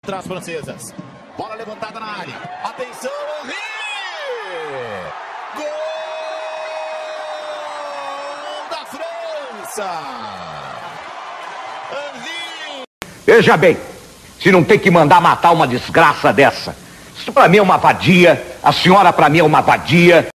Contra as francesas. Bola levantada na área. Atenção, Henry! Gol da França! Henry! Veja bem, se não tem que mandar matar uma desgraça dessa. Isso pra mim é uma vadia, a senhora pra mim é uma vadia.